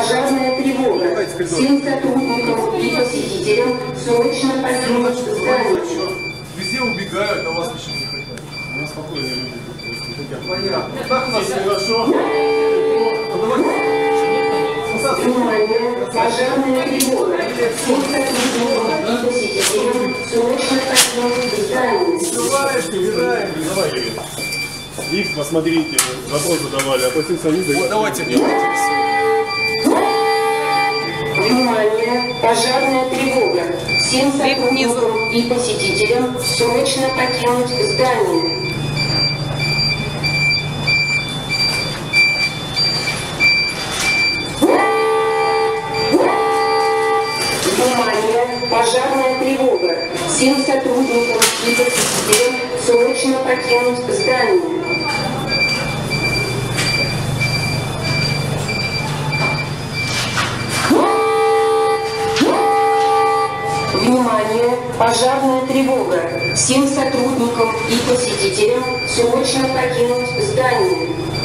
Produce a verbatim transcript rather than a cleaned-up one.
Пожарная тревога. Всем сотрудникам и посетителям срочно покинуть здание. Везде убегают, а вас почему не хотят? У нас спокойные люди. Понятно. Так у нас хорошо. Внимание, пожарная тревога. Всем сотрудникам и посетителям срочно покинуть здание. Давай, убираем. Давай. Лифт, посмотрите, вопрос задавали, опустился вниз. Вот, давайте мне. Внимание, пожарная тревога. Всем сотрудникам и посетителям срочно покинуть здание. Внимание, пожарная тревога. Всем сотрудникам и посетителям срочно покинуть здание. Внимание, пожарная тревога. Всем сотрудникам и посетителям срочно покинуть здание.